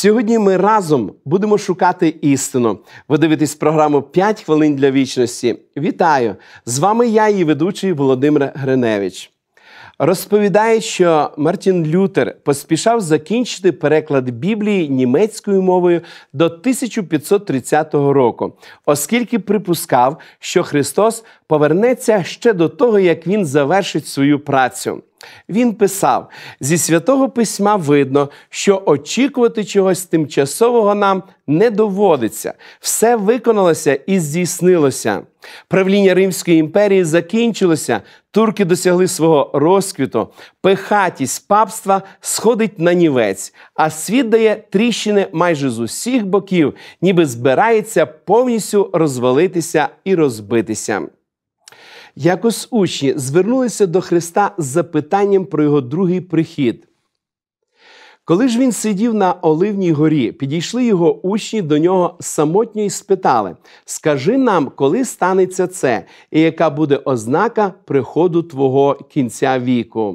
Сьогодні ми разом будемо шукати істину. Ви дивитесь програму «5 хвилин для вічності». Вітаю! З вами я, її ведучий Володимир Гриневич. Розповідають, що Мартін Лютер поспішав закінчити переклад Біблії німецькою мовою до 1530 року, оскільки припускав, що Христос повернеться ще до того, як він завершить свою працю. Він писав: «Зі Святого Письма видно, що очікувати чогось тимчасового нам не доводиться. Все виконалося і здійснилося. Правління Римської імперії закінчилося, турки досягли свого розквіту, пихатість папства сходить на нівець, а світ дає тріщини майже з усіх боків, ніби збирається повністю розвалитися і розбитися». Якось учні звернулися до Христа з запитанням про його другий прихід. Коли ж він сидів на Оливній горі, підійшли його учні до нього самотньо і спитали: «Скажи нам, коли станеться це, і яка буде ознака приходу твого кінця віку?»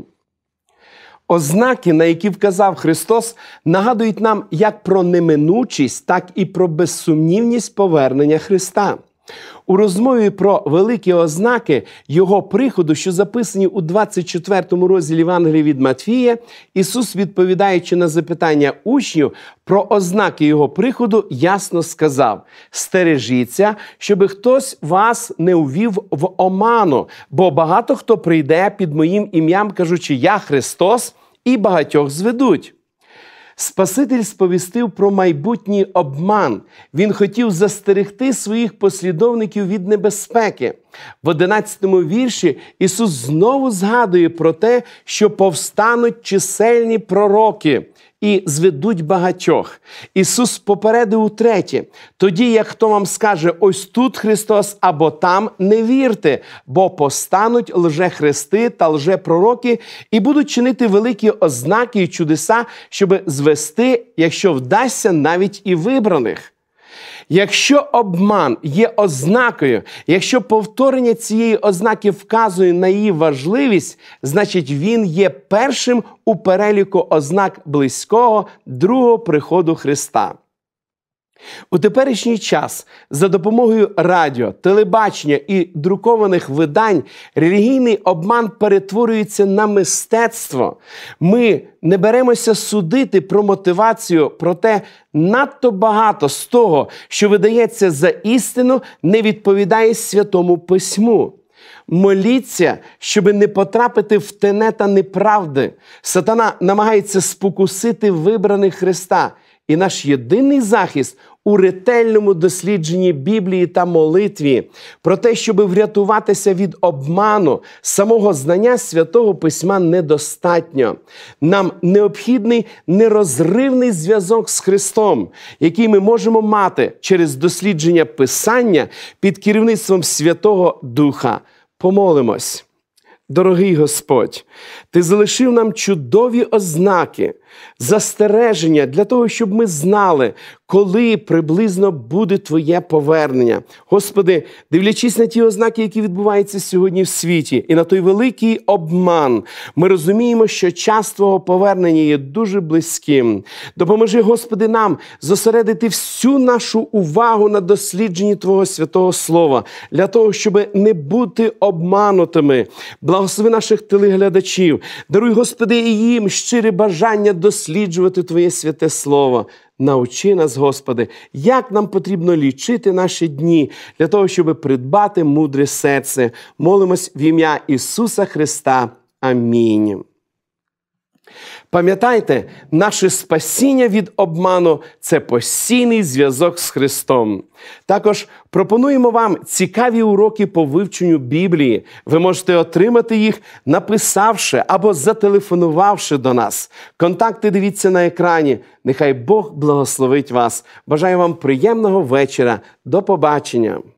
Ознаки, на які вказав Христос, нагадують нам як про неминучість, так і про безсумнівність повернення Христа. У розмові про великі ознаки Його приходу, що записані у 24 розділі Євангелія від Матфія, Ісус, відповідаючи на запитання учнів про ознаки Його приходу, ясно сказав: «Стережіться, щоби хтось вас не увів в оману, бо багато хто прийде під моїм ім'ям, кажучи: я Христос, і багатьох зведуть». Спаситель сповістив про майбутній обман. Він хотів застерегти своїх послідовників від небезпеки. В 11-му вірші Ісус знову згадує про те, що повстануть чисельні пророки і зведуть багатьох. Ісус попередив утретє: «Тоді, як хто вам скаже: ось тут Христос або там, не вірте, бо постануть лжехристи та лжепророки і будуть чинити великі ознаки і чудеса, щоб звести, якщо вдасться, навіть і вибраних». Якщо обман є ознакою, якщо повторення цієї ознаки вказує на її важливість, значить він є першим у переліку ознак близького другого приходу Христа. У теперішній час за допомогою радіо, телебачення і друкованих видань релігійний обман перетворюється на мистецтво. Ми не беремося судити про мотивацію, проте надто багато з того, що видається за істину, не відповідає Святому Письму. Моліться, щоб не потрапити в тенета неправди. Сатана намагається спокусити вибраних Христа. І наш єдиний захист у ретельному дослідженні Біблії та молитві про те, щоб врятуватися від обману, самого знання Святого Письма недостатньо. Нам необхідний нерозривний зв'язок з Христом, який ми можемо мати через дослідження Писання під керівництвом Святого Духа. Помолимось. Дорогий Господь, Ти залишив нам чудові ознаки, застереження для того, щоб ми знали, коли приблизно буде Твоє повернення. Господи, дивлячись на ті ознаки, які відбуваються сьогодні в світі, і на той великий обман, ми розуміємо, що час Твого повернення є дуже близьким. Допоможи, Господи, нам зосередити всю нашу увагу на дослідженні Твого Святого Слова, для того, щоб не бути обманутими. Благослови наших телеглядачів. Даруй, Господи, і їм щире бажання досліджувати Твоє святе Слово. Научи нас, Господи, як нам потрібно лічити наші дні для того, щоб придбати мудре серце. Молимось в ім'я Ісуса Христа. Амінь. Пам'ятайте, наше спасіння від обману – це постійний зв'язок з Христом. Також пропонуємо вам цікаві уроки по вивченню Біблії. Ви можете отримати їх, написавши або зателефонувавши до нас. Контакти дивіться на екрані. Нехай Бог благословить вас. Бажаю вам приємного вечора. До побачення.